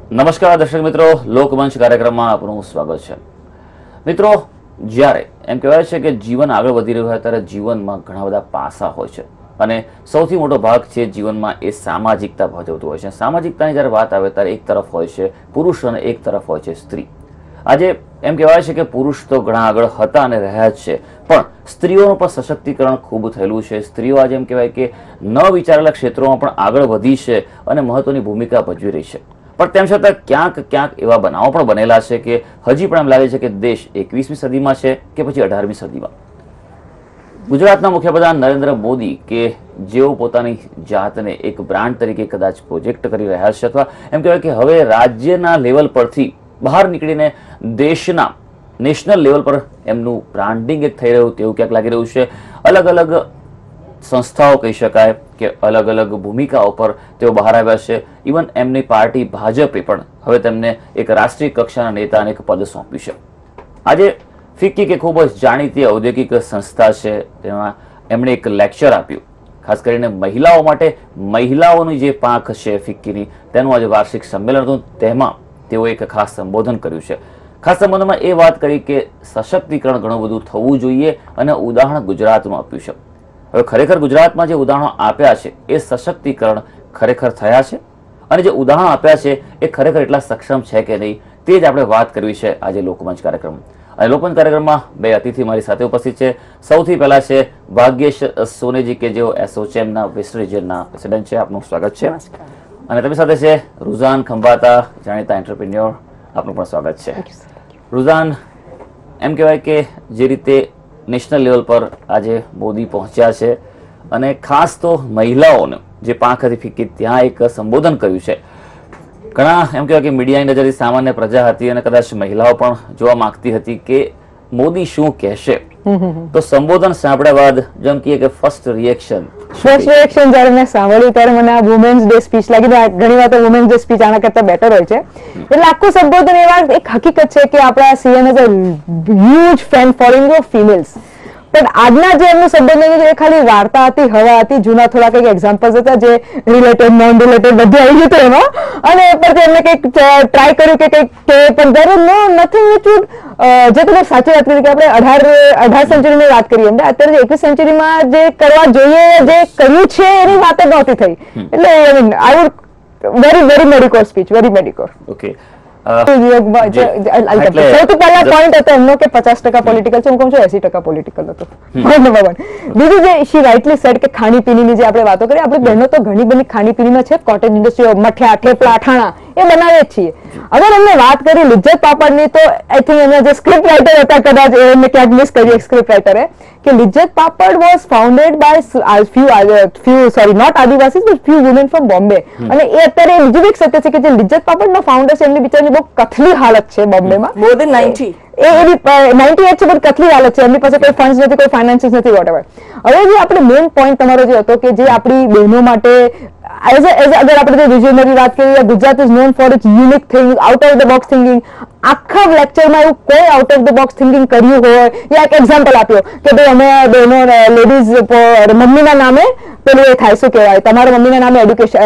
નમસ્કાર દર્શક મિત્રો, લોકમંચ કાર્યક્રમમાં આપનું સ્વાગત છે. મિત્રો, જ્યારે એમ કહેવાય છે કે જીવન આગળ વધી રહ્યું હોય ત્યારે જીવનમાં ઘણા બધા પાસા હોય છે અને સૌથી મોટો ભાગ છે જીવનમાં એ સામાજિકતા ભજવતું હોય છે. સામાજિકતાની જ્યારે વાત આવે ત્યારે એક તરફ હોય છે પુરુષ અને એક તરફ હોય છે સ્ત્રી. આજે એમ કહેવાય છે કે પુરુષ તો ઘણા આગળ હતા અને રહ્યા જ છે, પણ સ્ત્રીઓનું પણ સશક્તિકરણ ખૂબ થયેલું છે. સ્ત્રીઓ આજે એમ કહેવાય કે ન વિચારેલા ક્ષેત્રોમાં પણ આગળ વધી છે અને મહત્વની ભૂમિકા ભજવી રહી છે. પણ તેમ છતાં ક્યાંક ક્યાંક એવા બનાવો પણ બનેલા છે કે હજી પણ એમ લાગે છે કે દેશ 21મી સદીમાં છે કે પછી 18મી સદીમાં. ગુજરાતના મુખ્યપ્રધાન નરેન્દ્ર મોદી કે જેઓ પોતાની જાતને એક બ્રાન્ડ તરીકે કદાચ પ્રોજેક્ટ કરી રહ્યા છે, અથવા એમ કહેવાય કે હવે રાજ્યના લેવલ પરથી બહાર નીકળીને દેશના નેશનલ લેવલ પર એમનું બ્રાન્ડિંગ એક થઈ રહ્યું તેવું ક્યાંક લાગી રહ્યું છે. અલગ અલગ સંસ્થાઓ કહી શકાય કે અલગ અલગ ભૂમિકાઓ પર તેઓ બહાર આવ્યા છે. ઇવન એમની પાર્ટી ભાજપે પણ હવે તેમને એક રાષ્ટ્રીય કક્ષાના નેતાને એક પદ સોંપ્યું છે. આજે ફિક્કી કે ખૂબ જ જાણીતી ઔદ્યોગિક સંસ્થા છે, તેમાં એમણે એક લેક્ચર આપ્યું, ખાસ કરીને મહિલાઓ માટે. મહિલાઓની જે પાંખ છે ફિક્કીની, તેનું આજે વાર્ષિક સંમેલન હતું, તેમાં તેઓ એક ખાસ સંબોધન કર્યું છે. ખાસ સંબોધનમાં એ વાત કરી કે સશક્તિકરણ ઘણું બધું થવું જોઈએ અને ઉદાહરણ ગુજરાતનું આપ્યું છે. હવે ખરેખર ગુજરાતમાં જે ઉદાહરણો આપ્યા છે એ સશક્તિકરણ ખરેખર થયા છે અને જે ઉદાહરણો આપ્યા છે એ ખરેખર એટલા સક્ષમ છે કે નહીં, તે જ આપણે વાત કરવી છે આજે લોકમંચ કાર્યક્રમ. અને લોકમંચ કાર્યક્રમમાં બે અતિથિ મારી સાથે ઉપસ્થિત છે. સૌથી પહેલા છે ભાગ્યેશ સોનેજી કે જેઓ એસોચેમના વેસ્ટ રિજિયનના પ્રેસિડેન્ટ છે. આપનું સ્વાગત છે. અને તેમની સાથે છે રુઝાન ખંભાતા, જાણીતા એન્ટરપ્રિન્યોર. આપનું પણ સ્વાગત છે. રુઝાન, એમ કહેવાય કે જે રીતે નેશનલ લેવલ પર આજે મોદી પહોંચ્યા છે અને ખાસ તો મહિલાઓને જે પાંખ હતી ફિક્કી, ત્યાં એક સંબોધન કર્યું છે. ઘણા એમ કહેવાય કે મીડિયાની નજરથી સામાન્ય પ્રજા હતી અને કદાચ મહિલાઓ પણ જોવા માંગતી હતી કે મોદી શું કહેશે. તો સંબોધન સાંભળ્યા બાદ જેમ કહીએ કે ફર્સ્ટ રિએક્શન જયારે મેં સાંભળ્યું ત્યારે મને આ વુમેન્સ ડે સ્પીચ લાગી. ઘણી વાર વુમેન્સ ડે સ્પીચ આના કરતા બેટર હોય છે. એટલે આખું સંબોધન એ વાત એક હકીકત છે કે આપણા CM is a huge fan following of females. પણ આજના જે એમનું સંબોધન એ ખાલી વાર્તા હતી, હવા હતી, જૂના થોડા કંઈક એક્ઝામ્પલ્સ હતા જે રિલેટેડ નોન રિલેટેડ બધું આવી ગયું એમાં. અને પરથી એમને કંઈક ટ્રાય કર્યું કે કંઈક પણ there is no nothing which would જે તમે સાચી વાત કરી કે આપણે 18 સેન્ચુરીની વાત કરીએ, એમને અત્યારે 21મી સેન્ચુરીમાં જે કરવા જોઈએ જે કર્યું છે એની વાત જ નહોતી થઈ. એટલે I would very mediocre speech, very mediocre. Okay. સૌથી પહેલા પોઈન્ટ હતો એમનો કે 50% પોલિટિકલ છે, હું કહું છું 80% પોલિટિકલ હતો. બીજું જે શી રાઇટલી સેડ કે ખાણીપીણીની જે આપણે વાતો કરીએ, આપણી બહેનો તો ઘણી બધી ખાણીપીણીમાં છે, કોટેજ ઇન્ડસ્ટ્રીઓ, મઠિયા, થેપલા, અઠાણા એ બનાવે જ છીએ. અગર એમને વાત કરી લિજ્જત પાપડની, તો આઈ થિંક એમના જે સ્ક્રિપ્ટ રાઇટર હતા, કદાચ એમને ક્યાંક મિસ કરી સ્ક્રિપ્ટ રાઇટરે, કે Lijjat Papad was founded by few not આદિવાસીઝ but few women from Bombay. અને એ અત્યારે બીજું એક સત્ય છે કે જે લિજ્જત પાપડનો ફાઉન્ડર છે એમની બિચારની બહુ કથલી હાલત છે બોમ્બેમાં. more than 90 98 છે, પણ કથલી હાલત છે. એમની પાસે કોઈ ફંડ્સ નથી, કોઈ ફાઇનાન્સિસ નથી, વોટએવર. હવે જે આપણે મેઇન પોઈન્ટ તમારો જે હતો કે જે આપણી બહેનો માટે અગર આપણે જે વિઝનરી વાત કરીએ, Gujarat is known for its unique thing, out of the box thinking. આખા લેક્ચરમાં એવું કોઈ out of the box thinking કર્યું હોય યા એક એક્ઝામ્પલ આપ્યો કે ભાઈ અમે બહેનો લેડીઝ મમ્મીના નામે પેલું એ થાય, શું કહેવાય, તમારા મમ્મીના નામે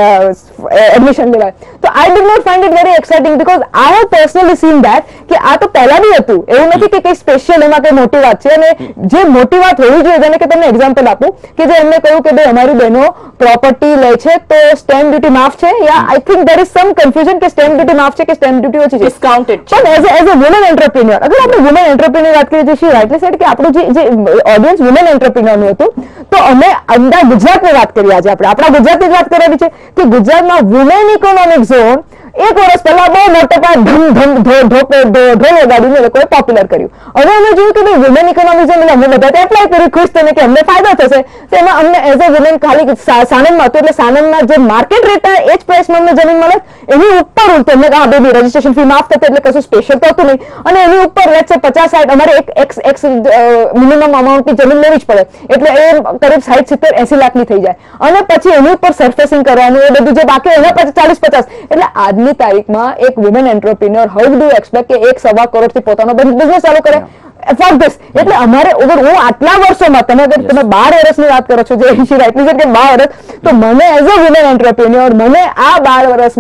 એડમિશન લેવાય. તો I did not find it very exciting because I have personally seen that કે આ તો પહેલા બી હતું. એવું નથી કે કઈ સ્પેશિયલ એમાં કઈ મોટી વાત છે. અને જે મોટી વાત હોવી જોઈએ, જેને કે તમને એક્ઝામ્પલ આપું કે જે એમને કહ્યું કે ભાઈ અમારી બહેનો પ્રોપર્ટી લે છે તો સ્ટેમ્પ ડ્યુટી માફ છે, યા I think there is some confusion કે સ્ટેમ્પ ડ્યુટી માફ છે કે સ્ટેમ્પ ડ્યુટી ઓછી છે, ડિસ્કાઉન્ટેડ. પણ એઝ અ વુમન એન્ટરપ્રિન્યોર, અગર આપણે વુમન એન્ટરપ્રિન્યોર વાત કરીએ, જે રાઇટલી સેડ કે આપણું જે ઓડિયન્સ વુમન એન્ટરપ્રિન્યોરનું હતું, તો અમે અંદર ગુજરાતની વાત કરીએ. આજે આપણે આપણા ગુજરાતની જ વાત કરવાની છે કે ગુજરાતમાં વુમેન ઇકોનોમિક ઝોન એક વર્ષ પહેલા બહુ મોટા પાયે ઢોલ વગાડીને લોકોએ પોપ્યુલર કર્યું. હવે અમે જોયું કે ભાઈ વુમેન ઇકોનોમિક ઝોન અમે બધા એપ્લાય કર્યું, ખુશ થઈને કે અમને ફાયદો થશે. તો એમાં અમને એઝ અ વુમેન ખાલી સાણંદમાં હતું, એટલે સાણંદના જે માર્કેટ રેટ એ જ પ્રાઇસમાં અમને જમીન મળે, એની ઉપર ઉડતું અમને હા બેબી રજીસ્ટ્રેશન ફી માફ થતી, એટલે કશું સ્પેશિયલ તો હતું નહીં. અને એની ઉપર લેટ્સ સે 50-60 અમારે એક મિનિમમ અમાઉન્ટની જમીન લેવી જ પડે, એટલે એ કરીબ 60-70-80 લાખની થઈ જાય. અને પછી એની ઉપર સરફેસિંગ કરવાનું, એ બધું જે બાકી એના પછી 40-50. એટલે આજની તારીખમાં એક women entrepreneur how do expect કે 1.25 કરોડથી પોતાનો બિઝનેસ ચાલુ કરે ફોર ધીસ. એટલે અમારે હું આટલા વર્ષોમાં તમે 12 વર્ષની વાત કરો છો, જે રાઇટલી છે કે 12 વર્ષ, તો મને એઝ અ વુમેન એન્ટરપ્રિન્યોર મને આ 12 વર્ષમાં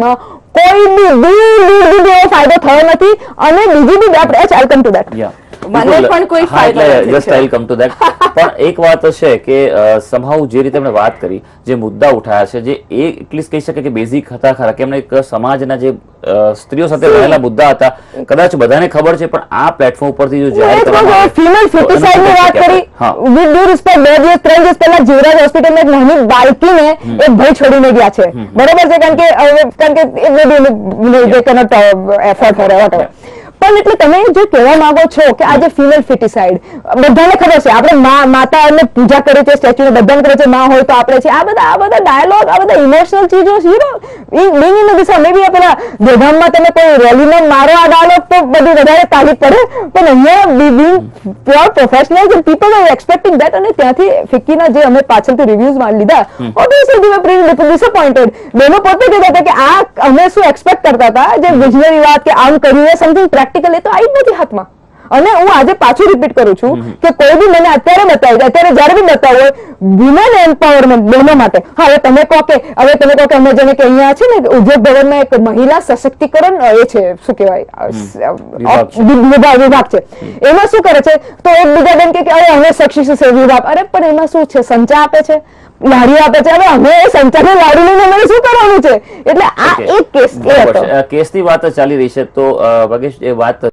કોઈ બી દૂર એવો ફાયદો થયો નથી. અને બીજી બી આપણે આઈ કમ ટુ દેટ. મને પણ કોઈ ફાયદો નથી just I come to that. પણ એક વાત છે કે સમહાઉ જે રીતે આપણે વાત કરી, જે મુદ્દા ઉઠાયા છે, જે એ એટલીસ્ટ કહી શકે કે બેઝિક હતા ખરા, કે એમને એક સમાજના જે સ્ત્રીઓ સાથે રહેલા મુદ્દા હતા, કદાચ બધાને ખબર છે, પણ આ પ્લેટફોર્મ ઉપરથી જો જાહેર કરવામાં આવે ફિમેલ ફિટિસાઇડ ની વાત કરી, વિથ ડ્યુ રિસ્પેક્ટ 2 દિવસ 3 દિવસ પહેલા જીવરાજ હોસ્પિટલમાં એક નાની બાળકીને એક ભાઈ છોડીને ગયા છે, બરોબર છે, કારણ કે they cannot afford her whatever. પણ એટલે તમે જે કહેવા માંગો છો કે આ જે ફિમેલ ફિટિસાઇડ, બધાને ખબર છે, આપણે માતાને પૂજા કરે છે, સ્ટેચ્યુને બધાને કરે છે, માં હોય તો આપણે છે, આ બધા ડાયલોગ, આ બધા ઇમોશનલ ચીજો છે, બિંગ ઇન દિશા મે બી પેલા દેધામમાં તમે કોઈ રેલીમાં મારો આ ડાયલોગ તો બધી વધારે તાલીફ પડે, પણ અહીંયા being pure professionals and people are expecting that. અને ત્યાંથી ફિક્કીના જે અમે પાછળથી રિવ્યુઝ લીધા, obviously we were pretty disappointed. બેનો પોતે કહેતા હતા કે આ અમે શું એક્સપેક્ટ કરતા હતા, જે વિઝનરી વાત કે આમ કર્યું સમથિંગ પ્રેક્ટિકલ, એ તો આવી જ નથી હાથમાં. અને હું આજે પાછું રિપીટ કરું છું કે કોઈ બી મને અત્યારે બતાવી, અત્યારે જયારે બી બતાવો વુમેન એમ્પાવરમેન્ટ બહેનો માટે, હવે તમે કહો કે અમે જેને કે અહીંયા છે ને ઉદ્યોગ ભવનમાં એક મહિલા સશક્તિકરણ એ છે, શું કહેવાય, વિભાગ છે, એમાં શું કરે છે, તો એકબીજા બેન કે અરે અમે સક્ષી છે વિભાગ, અરે પણ એમાં શું છે, સંચા આપે છે, લાડી આપે છે, હવે અમે એ સંચાને લાડી લઈને અમારે શું કરવાનું છે? એટલે આ એક કેસ કેસની વાત ચાલી રહી છે, તો ભાગેશ એ વાત